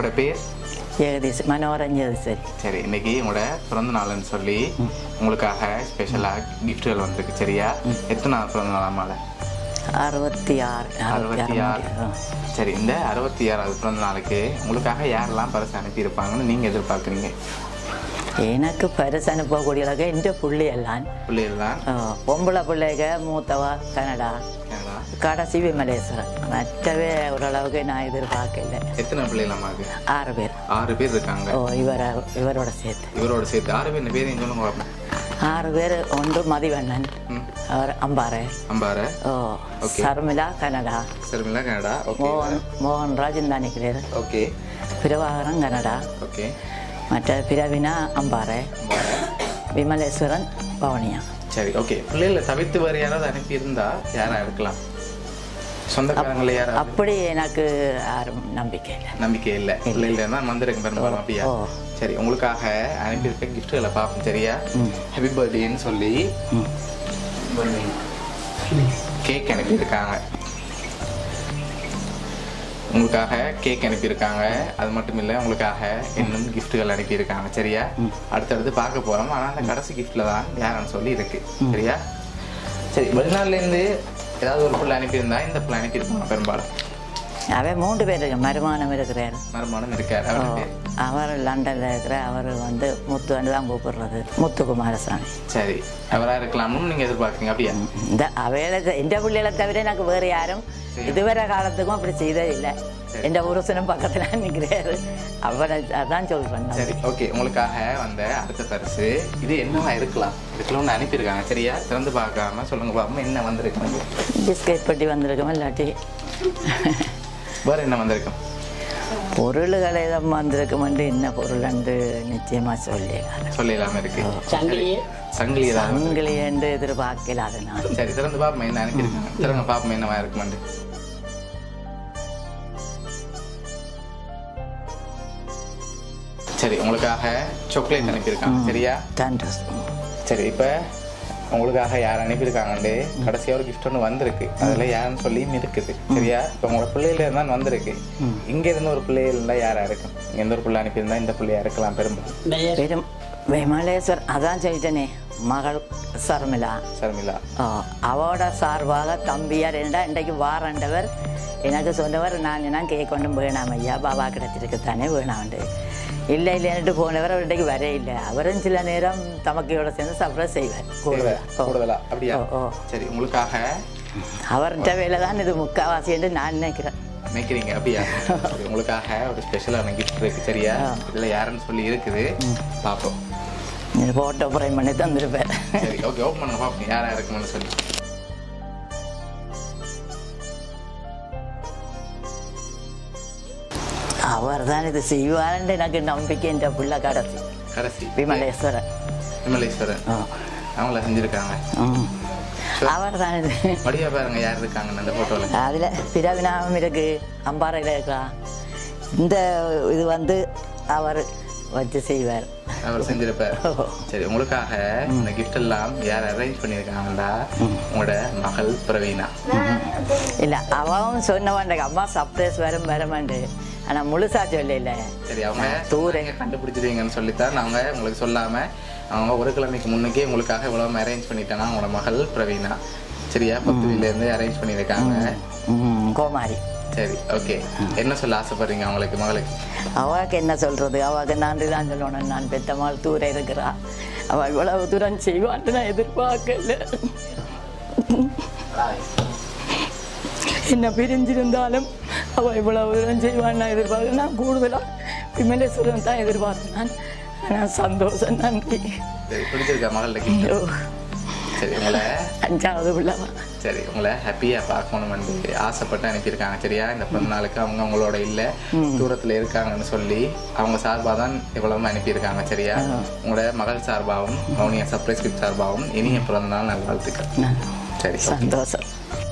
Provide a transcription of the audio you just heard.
உங்களோட பேர்? ஜெகதீஷ், மனோரன் ஜெகதீஷ். சரி, இன்னைக்கு உங்களோட பிறந்த நாள்னு சொல்லி உங்களுக்காக ஸ்பெஷலாக கிஃப்ட்டுகள் வந்திருக்கு. சரியா? எத்தனை நாள் பிறந்த நாள் அம்மாவில்? 66. சரி, இந்த 66வது பிறந்த நாளுக்கு உங்களுக்காக யாரெல்லாம் பரிசு அனுப்பியிருப்பாங்கன்னு நீங்கள் எதிர்பார்க்குறீங்க? எனக்கு பரிசு அனுப்பக்கூடியதாக இந்த பிள்ளைகள் தான். பொம்பளை பிள்ளைக மூத்தவா கனடா, கடைசி விமலேஸ்வரன். மற்றவே ஓரளவுக்கு நான் எதிர்பார்க்கல. எத்தனை பிள்ளைகள் அம்மாவுக்கு? 6 பேர். 6 பேர் இருக்காங்க. இவரோட சேர்த்து 6 பேர். பேரையும் சொல்லுங்க. 6 பேர். ஒன்று மதிவண்ணன், அவர் அம்பாறை. சர்மிளா கனடா. மோகன்ராஜ் இந்தானிக்கிறேன். ஓகே. பிரபாகரன் கனடா. ஓகே. மற்ற பிரவினா அம்பாறை, விமலேஸ்வரன் பவனியா. சரி, ஓகே. பிள்ளைகளை தவிர்த்து வேறு யாராவது அனுப்பியிருந்தா யாரா இருக்கலாம்? சொந்தக்காரங்களே யாராவது? அப்படி எனக்கு யாரும் நம்பிக்கை இல்லை. பிள்ளைகள் தான் வந்திருக்கு பெரும்பாலும். அப்படியா? சரி, உங்களுக்காக அனுப்பியிருக்க கிஃப்ட்டுகளை பார்ப்போம். சரியா? ஹாப்பி பர்த்டேன்னு சொல்லி கேக் அனுப்பியிருக்காங்க. உங்களுக்காக கேக் அனுப்பியிருக்காங்க. அது மட்டும் இல்லை, உங்களுக்காக இன்னும் கிஃப்ட்டுகள் அனுப்பியிருக்காங்க. சரியா? அடுத்தடுத்து பார்க்க போகிறோம். ஆனால் அந்த கடைசி கிஃப்ட்டில் தான் யாருன்னு சொல்லி இருக்கு. சரியா? சரி, வெளிநாட்டிலேருந்து ஏதாவது ஒரு பிள்ளை அனுப்பியிருந்தா இந்த பிள்ளை அனுப்பியிருப்பாங்க பெரும்பாலும். அவன் 3 பேர் இருக்கு. மருமானம் இருக்கார். அவர் லண்டனில் இருக்கிற. அவர் முத்து தான் கூப்பிடுறது, முத்துக்குமாரசாமி. சரி, அவராக இருக்கலாம்னு நீங்கள் எதிர்பார்க்குறீங்க? அப்படியா? இந்த அவையில இந்த பிள்ளைகளை தவிர எனக்கு வேறு யாரும் இதுவரை காலத்துக்கும் அப்படி செய்தது இல்லை. எந்த புருஷனும் பக்கத்தில் நிற்கிறாரு. அவரை அதான் சொல்கிறேன். சரி, ஓகே. உங்களுக்காக வந்த அடுத்த பரிசு இது என்னவா இருக்கலாம்? இதுக்குள்ள அனுப்பியிருக்காங்க. சரியா? திறந்து பார்க்காம சொல்லுங்க பாப்போம் என்ன வந்திருக்கு. பிஸ்கெட் பட்டி வந்திருக்கோம். இல்லாட்டி வேற என்ன வந்திருக்கும்? பொருள்களை தான் வந்திருக்கும். என்ன பொருள் என்று நிச்சயமா சொல்லலாம இருக்கு. சங்கிலி என்று எதிர்பார்க்கல. அதனால சரி, திறந்து பாப்போம் என்ன அனுப்பியிருக்காங்க. திறங்க பாப்போம் என்னவா இருக்குமெண்டு. சரி, உங்களுக்காக சாக்லேட் அனுப்பியிருக்காங்க. சரியா? சரி, இப்போ உங்களுக்காக யார் அனுப்பியிருக்காங்கண்டு கடைசியாக ஒரு கிஃப்ட் ஒன்று வந்திருக்கு. அதில் யாருன்னு சொல்லியும் இருக்குது. சரியா? இப்போ உங்களோட பிள்ளையில இருந்தால் வந்திருக்கு. இங்கே இருந்து ஒரு பிள்ளைகள் இருந்தால் யாராக இருக்கும்? இங்கே எந்த ஒரு பிள்ளை அனுப்பியிருந்தா இந்த பிள்ளையா இருக்கலாம்? பெரும்பாலும் விமலேஸ்வர். அதான் சொல்லிட்டேனே, மகள் சர்மிளா. அவரோட சார்பாக தம்பியார் இன்றைக்கு வாரண்டவர் எனக்கு சொன்னவர். நான் கேக் கொண்டு வேணாம் ஐயா, பாபா கிடைச்சிருக்குத்தானே வேணாண்டு. இல்லைன்னுட்டு போனவர் அவர் இன்றைக்கு வர இல்லை. அவரும் சில நேரம் தமக்கையோட சேர்ந்து சர்ப்ரைஸ் செய்வார். அப்படியா? சரி, உங்களுக்காக அவர்கிட்ட வேலை தான் இது முக்கால்வாசி என்று நான் நினைக்கிறீங்க? அப்படியா? உங்களுக்காக ஒரு ஸ்பெஷலான கிஃப்ட் இருக்கு. சரியா? இதில் யாருன்னு சொல்லி இருக்குது, பார்ப்போம். போட்டோ ஃப்ரேம் பண்ணி தந்துருப்பேன். சரி, ஓகே. ஓப்பன் பண்ணுங்க பார்ப்போம் யாரா இருக்குன்னு சொல்லி. அவர் தான் இது செய்வார்ன்னு எனக்கு நம்பிக்கை. இந்த பிள்ளை கடைசி விமலேஸ்வரன். அவங்கள செஞ்சிருக்காங்க. அவர் தான் இது. வடிவா பாருங்க யார் இருக்காங்க அந்த போட்டோல. அதுல பிரவினாவும் இருக்கு, அம்பாறையில இருக்கா. இந்த இது அவர் வச்சு செய்வார். அவர் செஞ்சிருப்பார். சரி, உங்களுக்காக இந்த கிஃப்ட் எல்லாம் யார் அரேஞ்ச் பண்ணியிருக்காங்கடா? உங்களோட மகள் பிரவீனா. இல்லை, அவன் சொன்னவாண்ட அம்மா சர்ப்ரைஸ் வரமாண்டு. ஆனால் முழுசா சொல்லல. சரி, அவங்க தூரங்க கண்டுபிடிச்சிருவீங்கன்னு சொல்லித்தான் அவங்க உங்களுக்கு சொல்லாமல் அவங்க ஒரு கிழமைக்கு முன்னுக்கே உங்களுக்காக இவ்வளோ அரேஞ்ச் பண்ணிட்டானா உங்களோட மகள் பிரவீனா. சரியா? 10 அரேஞ்ச் பண்ணியிருக்காங்க. கோமாரி. சரி, ஓகே. என்ன சொல்ல ஆசைப்படுறீங்க அவங்களுக்கு, மகளுக்கு? அவளுக்கு என்ன சொல்றது? அவளுக்கு நன்றி தான் சொல்லணும். நான் பெத்த மகள் தூரம் இருக்கிறா. அவள் இவ்வளவு தூரம் செய்வான்னு நான் எதிர்பார்க்கல. என்ன பிரிஞ்சிருந்தாலும் அவள் இவ்வளவு தூரம் செய்வான்னு நான் எதிர்பார்க்க. நான் கூடுதலாக விமலேஸ்வரன் தான் எதிர்பார்த்தேன். ஆனால் சந்தோஷம். நன்றி. பிடிச்சிருக்கா மகளுக்கு? சரி, உங்களை 5வது பிள்ளைவா. சரி, உங்களை ஹாப்பியாக பார்க்கணும்னு ஆசைப்பட்டு அனுப்பியிருக்காங்க. சரியா? இந்த பிறந்த நாளுக்கு அவங்க உங்களோட இல்லை, தூரத்தில் இருக்காங்கன்னு சொல்லி அவங்க சார்பாக தான் எவ்வளவு அனுப்பியிருக்காங்க. சரியா? உங்களோட மகள் சார்பாகவும் மௌனியா சர்ப்ரைஸ் கிஃப்ட் சார்பாகவும் இனிய பிறந்த நாள் நல்வாழ்த்துக்கள். சரி, சந்தோஷம்.